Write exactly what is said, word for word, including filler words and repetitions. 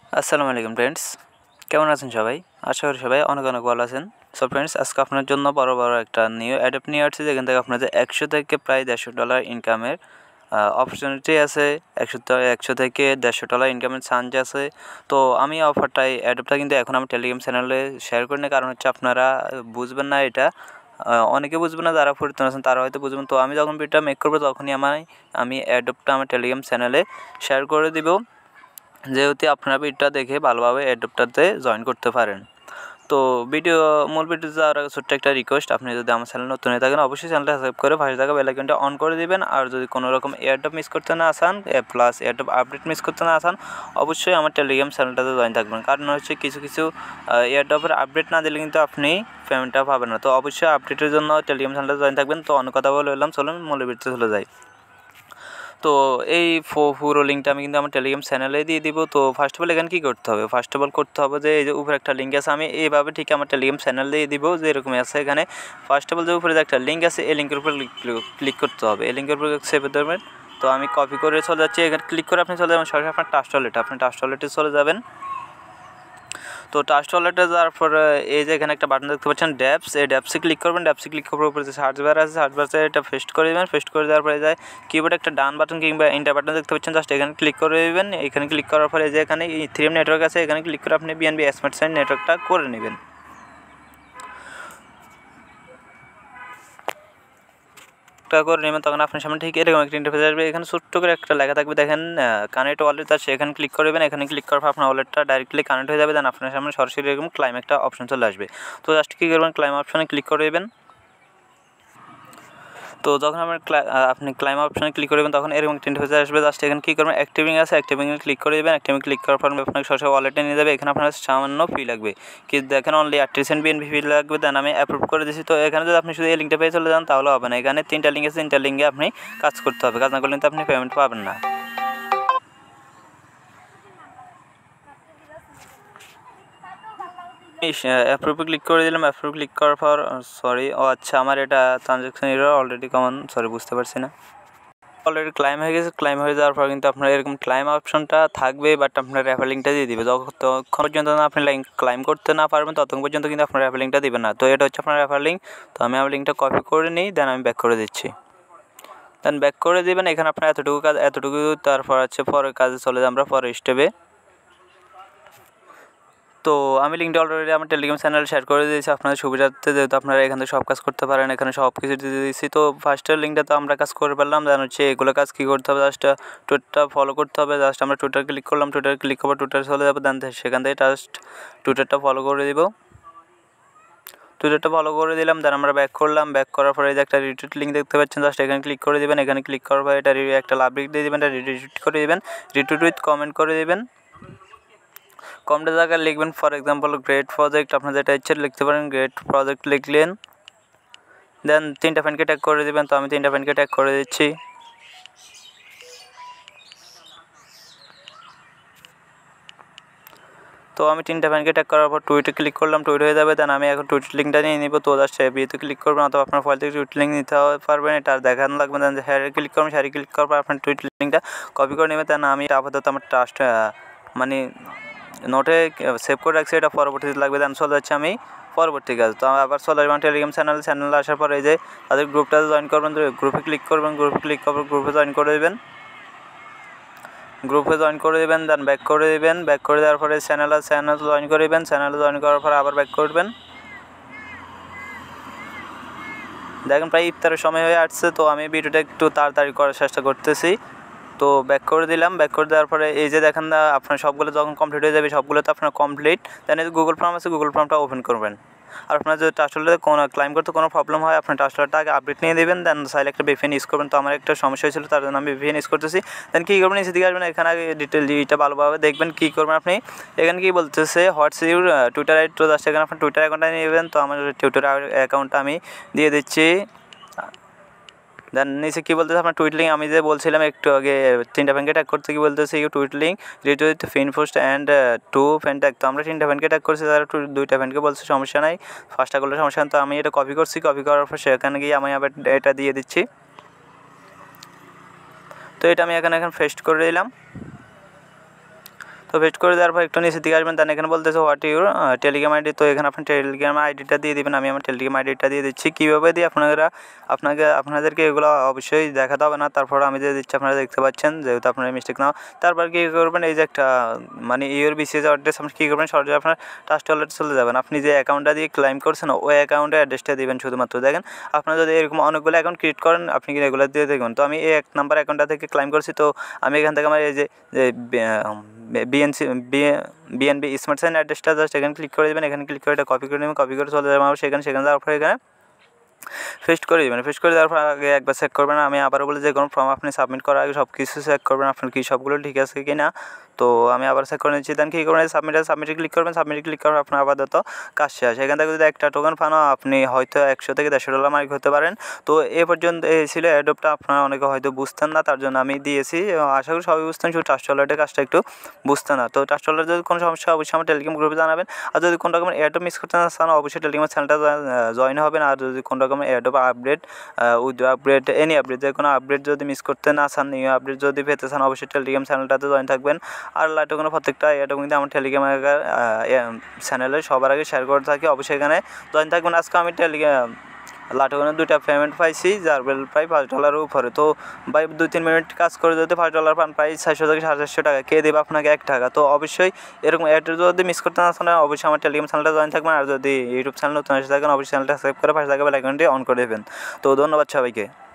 আসসালামু আলাইকুম ফ্রেন্ডস, কেমন আছেন সবাই? আশা করি সবাই অনেক অনেক ভালো আছেন। সো ফ্রেন্ডস, আজকে আপনার জন্য বড় বড় একটা নিউ অ্যাডপ্ট নিয়ে আসছি, যেখান থেকে আপনাদের একশো থেকে প্রায় দেড়শো ডলার ইনকামের অপরচুনিটি আছে। একশো একশো থেকে দেড়শো ডলার ইনকামের চান্স আছে। তো আমি অফারটাই অ্যাডপ্টটা কিন্তু এখন আমার টেলিগ্রাম চ্যানেলে শেয়ার করি না, কারণ হচ্ছে আপনারা বুঝবেন না এটা। অনেকে বুঝবেন না, যারা পরিচিত আছেন তারা হয়তো বুঝবেন। তো আমি যখন ভিডিওটা মেক করবো তখনই আমার আমি অ্যাডপ্টটা আমার টেলিগ্রাম চ্যানেলে শেয়ার করে দিব, যেহেতু আপনারা ভিডিওটা দেখে ভালোভাবে অ্যাডপ্টটাতে জয়েন করতে পারেন। তো ভিডিও মূল ভিডিও যাওয়ার আগে ছোট্ট একটা রিকোয়েস্ট, আপনি যদি আমার চ্যানেল নতুন হয়ে থাকেন অবশ্যই চ্যানেলটা সাবস্ক্রাইব করে পাশে থাকা বেল আইকনটা অন করে দিবেন। আর যদি কোনো রকম এয়ারড্রপ মিস করতে না চান, প্লাস এয়ারড্রপ আপডেট মিস করতে না চান, অবশ্যই আমার টেলিগ্রাম চ্যানেলটাতে জয়েন থাকবেন। কারণ হচ্ছে কিছু কিছু এয়ারড্রপের আপডেট না দিলে কিন্তু আপনি পেমেন্টটা পাবেন না। তো অবশ্যই আপডেটের জন্য টেলিগ্রাম চ্যানেলটা জয়েন থাকবেন। তো অনেক কথা বলে এলাম, চলুন মূল ভিডিওতে চলে যাই। তো এই পুরো লিঙ্কটা আমি কিন্তু আমার টেলিগ্রাম চ্যানেলে দিয়ে দিব। তো ফার্স্ট অফ অল এখানে কী করতে হবে, ফার্স্ট অফ অল করতে হবে যে এই যে উপরে একটা লিঙ্ক আছে, আমি এইভাবে ঠিক আমার টেলিগ্রাম চ্যানেল দিয়ে দিব যে এরকমই আছে। এখানে ফার্স্ট অফ অল যে উপরে যে একটা লিঙ্ক আছে, এই লিঙ্কের উপর ক্লিক করতে হবে। এই লিঙ্কের উপর সেভ দেবেন। তো আমি কপি করে চলে যাচ্ছি, এখানে ক্লিক করে আপনি চলে যাবেন সরাসরি আপনার টাস্ক ওয়ালেটে। আপনি টাস্ক ওয়ালেটে চলে যাবেন। তো টাস্ক ওয়ালেটে যাওয়ার পর এই যে এখানে একটা বাটন দেখতে পাচ্ছেন ড্যাপস, এই ড্যাপসে ক্লিক করবেন। ড্যাপসে ক্লিক করার উপরে যে সার্চ বার আছে, সার্চ বারে এটা পেস্ট করে দেবেন। পেস্ট করে দেওয়ার পরে যায় কিবোর্ডে একটা ডান বাটন কিংবা এন্টার বাটন দেখতে পাচ্ছেন, জাস্ট এখানে ক্লিক করে দেবেন। এখানে ক্লিক করার পরে যে এখানে ইথেরিয়াম নেটওয়ার্ক আছে, এখানে ক্লিক করে আপনি বিএনবি স্মার্ট সাইন নেটওয়ার্কটা করে নেবেন। করে নেবেন তখন আপনার সামনে ঠিক এরকম একটা ইন্টারফেস আসবে। এখানে ছোট্ট করে একটা লেখা থাকবে, দেখেন কানেক্ট ওয়ালেট আছে, এখানে ক্লিক করবেন। এখানে ক্লিক করার পর আপনার ওয়ালেটটা ডাইরেক্টলি কানেক্ট হয়ে যাবে। দেন আপনার সামনে সরাসরি এরকম ক্লাইম একটা অপশন চলে আসবে। তো জাস্ট কী করবেন, ক্লাইম অপশনে ক্লিক করে দেবেন। তো যখন আমার আপনি ক্লাইম অপশনে ক্লিক করবেন তখন এরকম একটা ইন্টারফেস আসবে। জাস্ট এখানে কী করবেন, অ্যাক্টিভিং আছে, অ্যাক্টিভিংয়ে ক্লিক করে দেবেন। অ্যাক্টিভিং ক্লিক করার পর আপনাকে সরাসরি ওয়ালেটে নিয়ে যাবে। এখানে আপনার সামান্য ফি লাগবে, কিন্তু দেখেন অনলি আটটি সেন্ট বিএনপি ফি লাগবে। দেন আমি অ্যাপ্রুভ করে দিচ্ছি। তো এখানে যদি আপনি শুধু এই লিঙ্কটা পেয়ে চলে যান তাহলে হবে না। এখানে তিনটা লিঙ্ক আছে, তিনটা লিঙ্কে আপনি কাজ করতে হবে। কাজ না করলে কিন্তু আপনি পেমেন্ট পাবেন না। অ্যাপ্রুভে ক্লিক করে দিলাম। অ্যাপ্রুভ ক্লিক করার পর সরি ও আচ্ছা আমার এটা transaction error already common, sorry বুঝতে পারছি না। অলরেডি ক্লাইম হয়ে গেছে। ক্লাইম হয়ে যাওয়ার পর কিন্তু আপনার এরকম ক্লাইম অপশনটা থাকবে, বাট আপনার রেফার লিঙ্কটা দিয়ে দিবে। যতক্ষণ পর্যন্ত না আপনি লাইন ক্লাইম করতে না পারবেন ততক্ষণ পর্যন্ত কিন্তু আপনার রেফার লিঙ্কটা দিবে না। তো এটা হচ্ছে আপনার রেফার লিঙ্ক। তো আমি আমার লিঙ্কটা কপি করে নিই, দেন আমি ব্যাক করে দিচ্ছি। দেন ব্যাক করে দেবেন। এখানে আপনার এতটুকু কাজ, এতটুকু তারপর আছে পরের কাজে চলে যাই আমরা পরের স্টেপে। তো আমি লিঙ্কটা অলরেডি আমার টেলিগ্রাম চ্যানেলে শেয়ার করে দিয়েছি আপনাদের সুবিধার্থে, যেহেতু আপনারা এখান থেকে সব কাজ করতে পারেন। এখানে সব কিছু দিয়ে দিয়েছি। তো ফার্স্টের লিঙ্কটা তো আমরা কাজ করে পারলাম। দেন হচ্ছে এগুলো কাজ কী করতে হবে, জাস্ট টুইটারটা ফলো করতে হবে। জাস্ট আমরা টুইটার ক্লিক করলাম, টুইটার ক্লিক করবো, টুইটার চলে যাবো। দেন সেখান থেকে জাস্ট টুইটারটা ফলো করে দিব। টুইটারটা ফলো করে দিলাম। দেন আমরা ব্যাক করলাম। ব্যাক করার পরে যে একটা রিটুইট লিঙ্ক দেখতে পাচ্ছেন, জাস্ট এখানে ক্লিক করে দেবেন। এখানে ক্লিক করার পরে এটা একটা লাভ লিঙ্ক দিয়ে দেবেন, এটা রিটুইট করে দেবেন। রিটুইট উইথ কমেন্ট করে দেবেন। কমেন্টের জায়গায় লিখবেন ফর এক্সাম্পল গ্রেট প্রজেক্ট, আপনার যেটা ইচ্ছে লিখতে পারেন। গ্রেট প্রজেক্ট লিখলেন। দেন তিনটা ফ্যানকে ট্যাগ করে দেবেন। তো আমি তিনটা ফ্যানকে ট্যাগ করে দিচ্ছি। তো আমি তিনটা ফ্যানকে ট্যাগ করার পর টুইটে ক্লিক করলাম, টুইট হয়ে যাবে। দেন আমি এখন টুইট লিঙ্কটা নিয়ে নিব। তো জাস্ট বিয়েতে ক্লিক করবেন, অথবা আপনার ফাইল থেকে টুইট লিঙ্ক নিতে পারবেন, এটা আর দেখানো লাগবে। দেন হ্যারে ক্লিক করবেন, হ্যারে ক্লিক করার পর আপনার টুইট লিঙ্কটা কপি করে নেবেন। দেন আমি আপাতত আমার ট্রাস্ট মানে নোটে সেভ করে রাখছি, এটা পরবর্তীতে লাগবে। দেন চলে যাচ্ছে আমি পরবর্তী কাজ। তো আমি আবার চলে আসবেন টেলিগ্রাম চ্যানেল। চ্যানেলে আসার পর এই যে তাদের গ্রুপটাতে জয়েন করবেন, গ্রুপে ক্লিক করবেন। গ্রুপে ক্লিক করার গ্রুপে জয়েন করে দেবেন। গ্রুপে জয়েন করে দেবেন। দেন ব্যাক করে দেবেন। ব্যাক করে দেওয়ার পরে চ্যানেলে চ্যানেল জয়েন করে দেবেন। চ্যানেলে জয়েন করার পরে আবার ব্যাক করবেন। দেখেন প্রায় ইফতারের সময় হয়ে আসছে। তো আমি ভিডিওটা একটু তাড়াতাড়ি করার চেষ্টা করতেছি। তো ব্যাক করে দিলাম। ব্যাক করে দেওয়ার পরে এই যে দেখেন না আপনার সবগুলো যখন কমপ্লিট হয়ে যাবে, সবগুলো তো আপনার কমপ্লিট। দেন এই যে গুগল ফর্ম আছে, গুগল ফর্মটা ওপেন করবেন। আর আপনার যদি টাস্টলেটে কোনো ক্লাইম করতে কোনো প্রবলেম হয়, আপনার টাস্টলেটটা আগে আপডেট নিয়ে দেবেন। দেন চাইলে একটা ভিপিএন ইউজ করবেন। তো আমার একটা সমস্যা হয়েছিল, তার জন্য আমি ভিপিএন ইউজ করতেছি। দেন কী করবেন, নিচে দিকে আসবেন। এখানে আগে ডিটেল এটা ভালোভাবে দেখবেন। কী করবেন আপনি, এখানে কী বলতেছে হোয়াটস ইউর টুইটার আইডি। তো জাস্ট এখানে আপনার টুইটার অ্যাকাউন্টটা নেবেন। তো আমার টুইটার অ্যাকাউন্টটা আমি দিয়ে দিচ্ছি। দেন নিচে কী বলতেছে আপনার টুইট লিঙ্ক, আমি যে বলছিলাম একটু আগে তিনটা ফ্যানকে ট্যাগ করতে, কী বলতেছে you tweet link retweet pin post and to fan tag. তো আমরা তিনটা ফ্যানকে ট্যাগ করছি, তারা দুইটা ফ্যানকে বলছে সমস্যা নাই, ফার্স্টটা করলে সমস্যা নেই। তো আমি এটা কপি করছি। কপি করার পর সেখানে গিয়ে আমি আবার এটা দিয়ে দিচ্ছি। তো এটা আমি এখানে এখন পেস্ট করে দিলাম। তো পেস্ট করে দেওয়ার পর একটু নিচের দিকে আসবেন, দেন এখানে বলতেছে হোয়াট ইউর টেলিগ্রাম আইডি। তো এখানে আপনার টেলিগ্রাম আইডিটা দিয়ে দেবেন। আমি আমার টেলিগ্রাম আইডিটা দিয়ে দিচ্ছি। কীভাবে দিয়ে আপনারা আপনাকে আপনাদেরকে এগুলো অবশ্যই দেখাতে হবে না, তারপর আমি দিয়ে দিচ্ছি, আপনারা দেখতে পাচ্ছেন, যেহেতু আপনার মিস্টেক না। তারপর কী করবেন, এই যে একটা মানে ইউর বিসিএস অ্যাড্রেস আপনি কী করবেন, সরাসরি আপনার ট্রাস্ট ওয়ালেটে চলে যাবেন। আপনি যে অ্যাকাউন্টটা দিয়ে ক্লাইম করছেন ওই অ্যাকাউন্টের অ্যাড্রেসটা দেবেন শুধুমাত্র। দেখেন আপনারা যদি এরকম অনেকগুলো অ্যাকাউন্ট ক্রিয়েট করেন আপনি কি রেগুলার দিয়ে দেখবেন। তো আমি এই এক নাম্বার অ্যাকাউন্টটা থেকে ক্লাইম করছি। তো আমি এখান থেকে আমার এই যে বিএনসি বিএনবি স্মার্ট সাইন অ্যাড্রেসটা জাস্ট এখানে ক্লিক করে দেবেন। এখানে ক্লিক করে এটা কপি করে নেবেন, কপি করে চলে যাবেন আমার সেখানে সেখানে যাওয়ার পরে এখানে পেস্ট করে দেবেন। পেস্ট করে দেওয়ার পর আগে একবার চেক করবেন। আমি আবারও বলি যে কোনো ফর্ম আপনি সাবমিট করার আগে সব কিছু চেক করবেন আপনার কি সবগুলো ঠিক আছে কি না। তো আমি আবার চেক করে নিচ্ছি। দেন কী করবেন, সাবমিটে সাবমিটে ক্লিক করবেন। সাবমিটে ক্লিক করার আপনার আপাতত কাজ শেষ। এখান থেকে যদি একটা টোকেন পান আপনি হয়তো একশো থেকে দেড়শো ডলার মালিক হতে পারেন। তো এ পর্যন্ত এই ছিল অ্যাডপ্টটা, আপনারা অনেকে হয়তো বুঝতেন না, তার জন্য আমি দিয়েছি। আশা করি সবাই বুঝতেন, শুধু ট্রাস্ট ওয়ালেটের কাজটা একটু বুঝতেন না। তো ট্রাস্ট ওয়ালেটের যদি কোনো সমস্যা অবশ্যই আমার টেলিগ্রাম গ্রুপে জানাবেন। আর যদি কোনো রকমের অ্যাডপ মিস করতে না চান অবশ্যই টেলিগ্রাম চ্যানেলটা জয়েন হবেন। আর যদি কোনো রকমের অ্যাডপ update with update any update যে কোনো আপডেট যদি মিস করতে না চান, নিউ আপডেট যদি পেতে চান অবশ্যই টেলিগ্রাম চ্যানেলটাতে জয়েন থাকবেন। আর লাইট কোনো প্রত্যেকটা অ্যাডপ কিন্তু আমার টেলিগ্রাম চ্যানেলে সবার আগে শেয়ার করে থাকি, অবশ্যই এখানে জয়েন থাকবেন। আজকে আমি টেলিগ্রাম লাটোকানে দুইটা পেমেন্ট পাইছি যার বেল প্রায় পাঁচ ডলারের উপরে। তো ভাই দুই তিন মিনিট কাজ করে যদি পাঁচ ডলার পান প্রায় ছয়শো থেকে সাড়ে চারশো টাকা, কে দেবে আপনাকে এক টাকা। তো অবশ্যই এরকম অ্যাড যদি মিস করতে না চান অবশ্যই আমার টেলিগ্রাম চ্যানেলটা জয়েন থাকবেন। আর যদি ইউটিউব চ্যানেল নতুন এসে থাকেন অবশ্যই চ্যানেলটা সাবস্ক্রাইব করে পাশে থাকা বেল আইকনটি অন করে দেবেন। তো ধন্যবাদ সবাইকে।